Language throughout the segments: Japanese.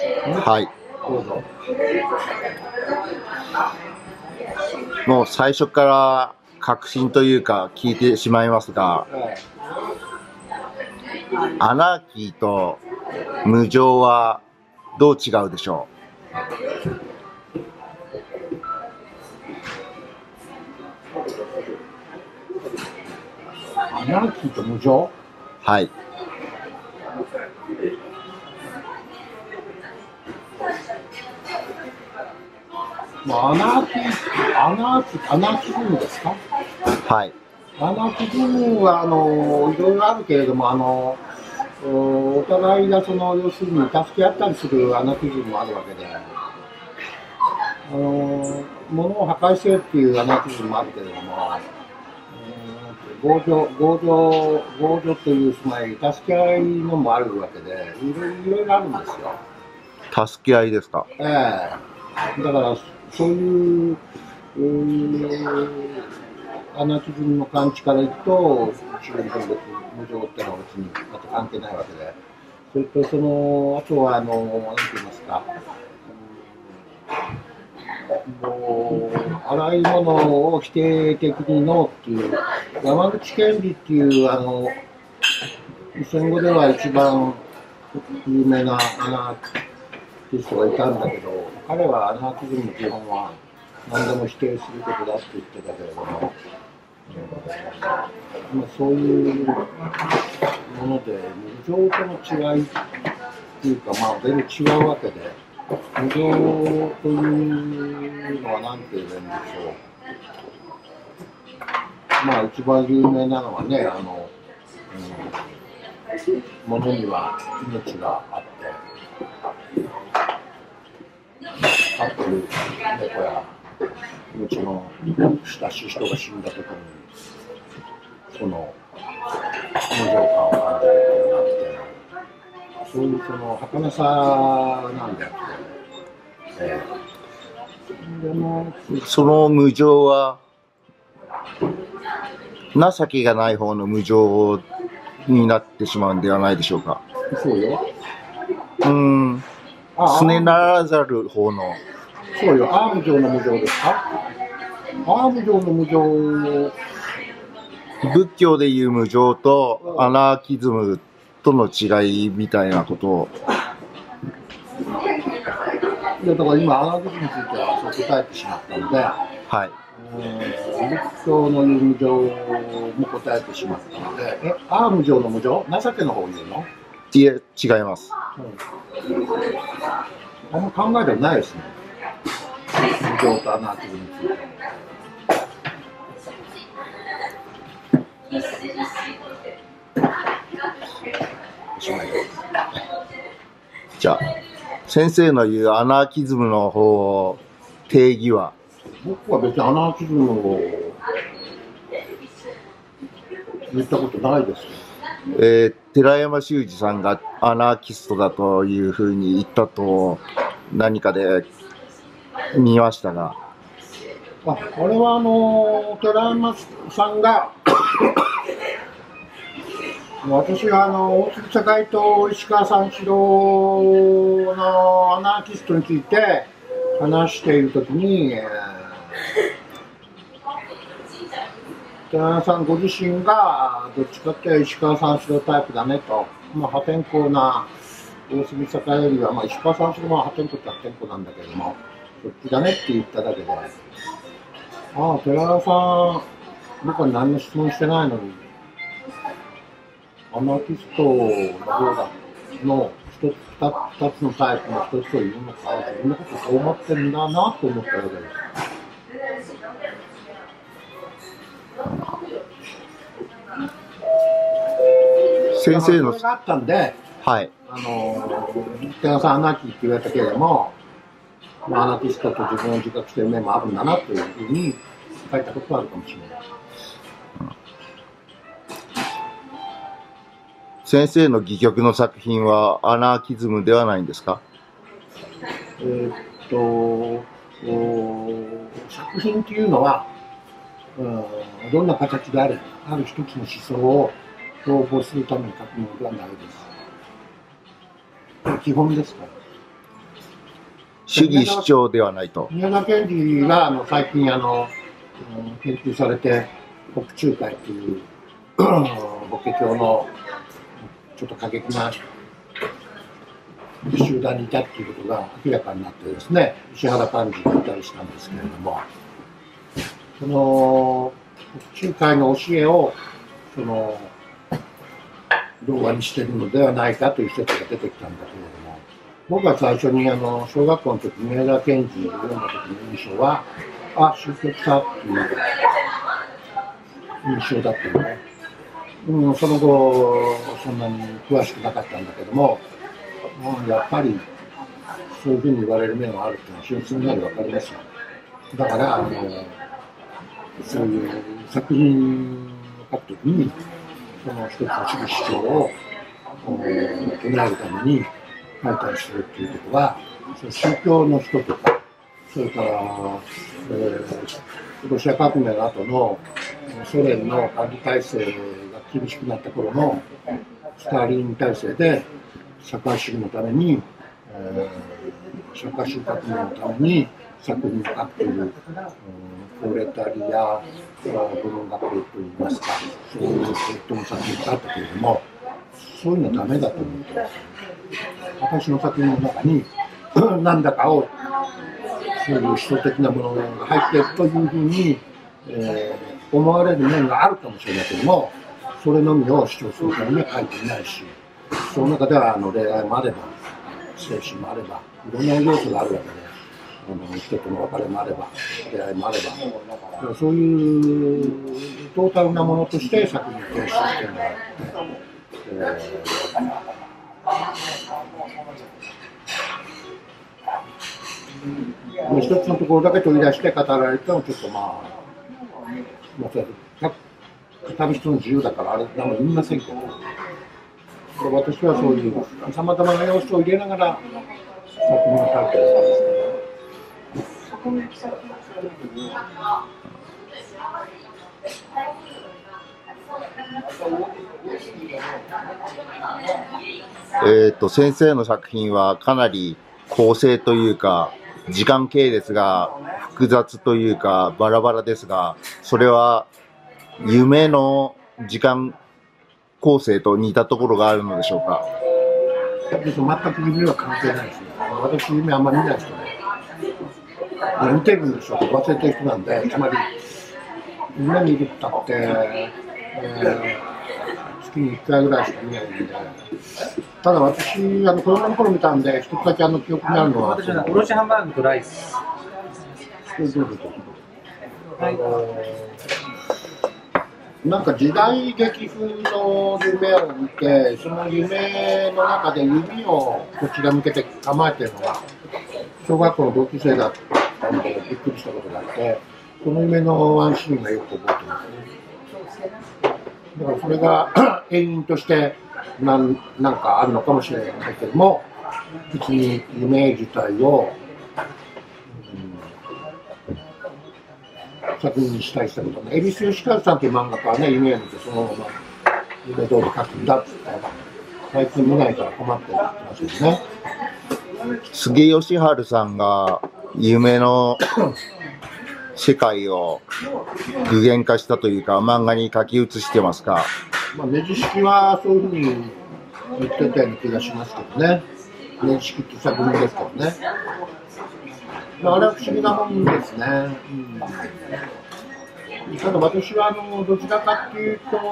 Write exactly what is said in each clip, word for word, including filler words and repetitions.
はい。 どうぞ。 もう最初から確信というか聞いてしまいますが、 はい、 アナーキーと無常はどう違うでしょアナーキーと無常？ はい。 まあ、アナーキー、アナーキー、アナーキズムですか？ はい。 アナーキズムは、あの、いろいろあるけれども、あの、お互いがその、要するに助け合ったりするアナーキズムもあるわけで、あの、物を破壊せよっていうアナーキズムもあるけれども、強情、強情、強情という、つまり、助け合いのもあるわけで、いろいろいろあるんですよ。 助け合いですか？ ええ、だから、そういう、うーアナーキズムの感知からいくと、中立の無常ってのは別にまた関係ないわけで、それとその、あとは、あの、なんて言いますか、もう、あらゆるものを否定的にノーっていう、山口健治っていう、あの、戦後では一番有名なアナーキストがいたんだけど、彼はアナーキズムの基本は何でも否定することだって言ってたけれども、まあ、そういうもので、無常との違いっていうか、まあ、全然違うわけで、無常というのは何て言うんでしょう。まあ、一番有名なのはね、あの、うん、物には命があって、飼ってる猫やうちの親しい人が死んだ時にその無常感を感じるっていうのがあって、そういうその儚さなんであって、えー、でもその無常は情けがない方の無常になってしまうんではないでしょうか？ そうよ。 うーん。すねならざる方の。 そうよ。アー無常の無常ですか？アー無常の無常。 仏教でいう無常とアナーキズムとの違いみたいなことを。 いや、だから今アナーキズムについてはそう答えてしまったので、 はい。 仏教の言う無常も答えてしまったので、え、アー無常の無常？情けの方言うの？ いえ、違います。 うん、あんま考えてもないですね。無常とアナーキズムについて。 じゃあ、先生の言うアナーキズムの方、定義は？ 僕は別にアナーキズムを言ったことないですよ。 えー、寺山修司さんがアナーキストだというふうに言ったと何かで見ましたが。 あ、これはあの寺山さんが私があの大杉栄と石川三四郎のアナーキストについて話しているときに、えー、寺山さんご自身がどっちかっていうと石川三四郎タイプだねと、まあ、破天荒な大杉栄よりは、まあ、石川三四郎は破天荒って破天荒なんだけれども、そっちだねって言っただけで、ああ、寺山さん、僕は何の質問してないのに、アナーキストの方だの一つ、二つのタイプの一つというのか、自分のことそう思ってるんだなと思ったわけです。先生のそれがあったんで、 はい、 あの寺山さんアナーキーって言われたけれども、まあ、アナーキストと自分を自覚している面もあるんだなというふうに書いたことはあるかもしれない。 先生の戯曲の作品はアナーキズムではないんですか？ えー、っと作品というのは、うん、どんな形であれある一つの思想を標榜するために書くものではないです。基本ですから。 主義主張ではないと。 宮沢賢治があの最近あの研究されて、北中会っていう法華経のちょっと過激な集団にいたっていうことが明らかになってですね、石原幹事がいたりしたんですけれども、その北中会の教えをその動画にしているのではないかという説が出てきたんだけれども、僕が最初にあの小学校の時宮沢賢治を読んだ時の印象は、あ、宗教さっていう印象だったのね。うん、その後そんなに詳しくなかったんだけども、うん、やっぱりそういうふうに言われる面があるっていうのは非常にすんなり分かりますよ。だからあのそういう作品を書くときにその一つの主義主張を唱えるために書いたりするっていうことは、その宗教の人とか、それから、えー、ロシア革命の後のソ連の管理体制が厳しくなった頃のスターリン体制で社会主義のために、えー、社会主義革命のために作品を書くという、うん、プロレタリア部門学といいますか、そういう系統の作品があったけれども、そういうのはダメだと思ってます。私の作品の中に何だかをそういう思想的なものが入っているというふうに、えー、思われる面があるかもしれないけども、それのみを主張するためには書いていないし、その中ではあの恋愛もあれば精神もあればいろんな要素があるわけで、あの人との別れもあれば出会いもあれば、そういうトータルなものとして作品を提出しているのがあって、えー、一つのところだけ取り出して語られてもちょっとまあ、まあ、語る人の自由だからあれ何も言いませんけど、私はそういうさまざまな要素を入れながら作品を書いてるんですけど。 えっと先生の作品はかなり構成というか時間系列が複雑というかバラバラですが、それは夢の時間構成と似たところがあるのでしょうか。 全く夢は関係ないですね。私夢あんまり見ない人で、見てるんでしょうけど忘れてる人なんで、つまり夢見るったって、えー、月にいっかいぐらいしか見ないんで、ただ私あの子供の頃見たんで一つだけあの記憶にあるのは、 私はおろしハンバーグとライス。 なんか時代劇風の夢を見て、その夢の中で指をこちら向けて構えてるのが小学校の同級生だったのでびっくりしたことがあって、その夢のワンシーンがよく覚えてますね。だからそれが永遠としてなん、なんかあるのかもしれないけども、別に夢自体を、うん、作品にしたりしたことね。恵比寿義和さんという漫画家はね、夢を見てそのまま夢通り書くんだって言って最近見ないから困ってますよね。 杉義治さんが夢の世界を具現化したというか漫画に書き写してますか。 まあ、ねじ式はそういうふうに言ってたような気がしますけどね。ねじ式って作品ですけどね。まあ、あれは不思議なもんですね。うん、ただ私はあのどちらかっていうと、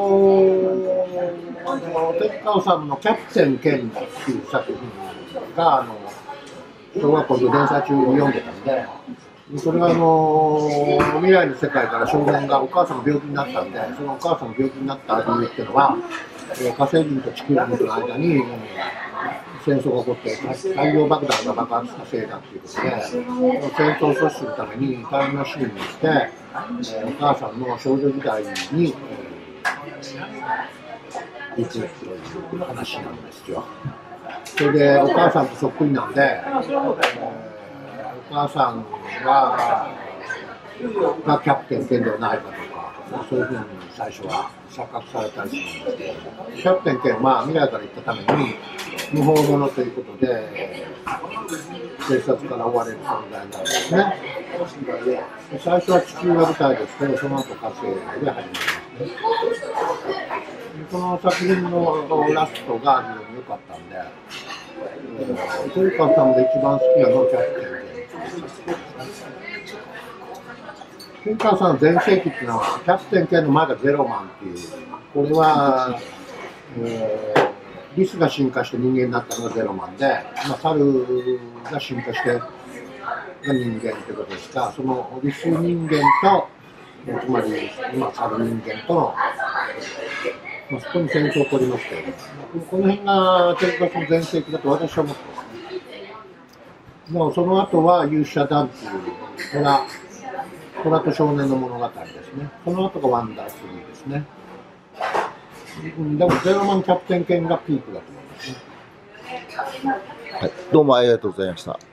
天川さんのキャプテンケンっていう作品があの小学校で連載中に読んでたんで、それはあの未来の世界から少年がお母さんが病気になったんで、そのお母さんが病気になった理由っていうのは、えー、火星人と地球人との間に、うん、戦争が起こって大量爆弾が爆発したせいだっていうことで、戦争を阻止するためにタイムマシーンにして、えー、お母さんの少女時代に、えー、行くという話なんですよ。それでお母さんとそっくりなんで、えー、お母さんががキャプテンケンではないかとか、そういうふうに最初は錯覚されたりするんですけど、キャプテンケンは未来から行ったために無法者ということで、 警察から追われる存在なんですね。で最初は地球が舞台ですけど、その後火星で始まりますね。この作品のラストが非常に良かったんで、トリカさんで一番好きなのはキャプテンケン。トリカさん全盛期っていうのは、キャプテンケンの前がゼロマンっていう、これは、えー、リスが進化して人間になったのがゼロマンで、まあ、猿が進化してが人間ということですが、そのリス人間と、つまり今猿人間との、まあ、そこに戦争を起こりますけれども、この辺がテレビの全盛期だと私は思ってますね。でもその後は勇者団っていう虎、虎と少年の物語ですね。その後がワンダースリーですね。でもゼロマンキャプテン犬がピークだと思いますね。 はい、どうもありがとうございました。